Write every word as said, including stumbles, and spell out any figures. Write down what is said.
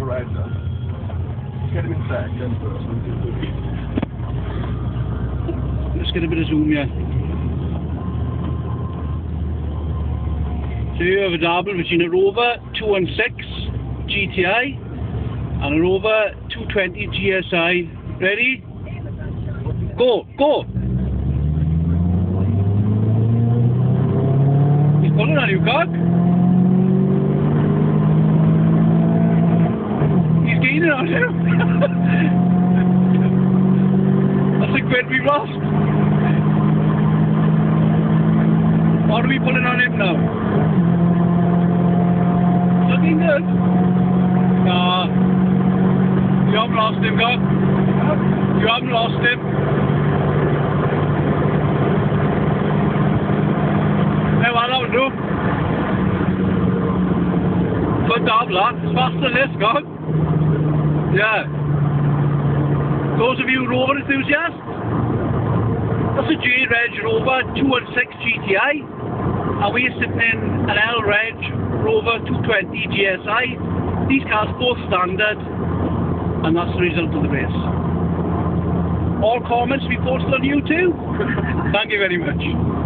red. Let's get him in second first. Let's get a bit of zoom here. So you have a double between a Rover two sixteen G T I and a Rover two twenty G S I. Ready? Go, go! He's pulling on you, cock. He's gaining on you. That's a quid we lost. What are we pulling on him now? Looking good. Nah. You haven't lost him, cock. You haven't lost him. Hey, what I'll do? Good job, lad. It's faster than this, cock. Yeah. Those of you rover enthusiasts, that's a J-Reg Rover two sixteen G T I, and we're sitting in an L-Reg Rover two twenty G S I. These cars both standard, and that's the result of the race. All comments we posted on YouTube. Thank you very much.